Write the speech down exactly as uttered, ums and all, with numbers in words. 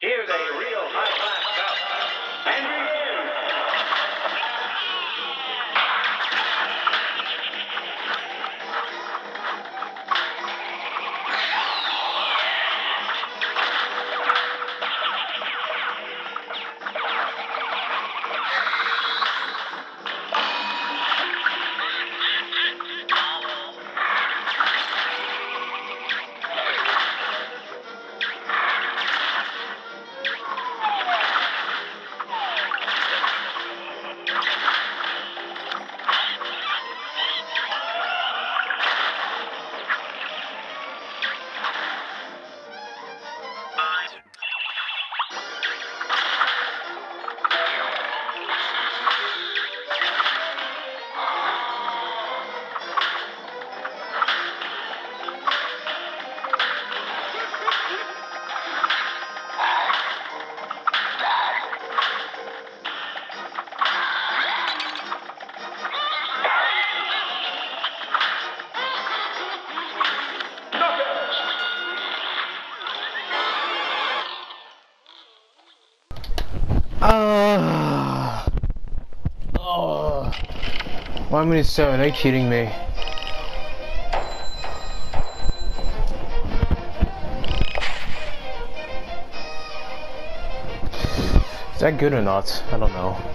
Here's a real high-class bout. And begin. Ah. Oh. One minute seven, are you kidding me? Is that good or not? I don't know.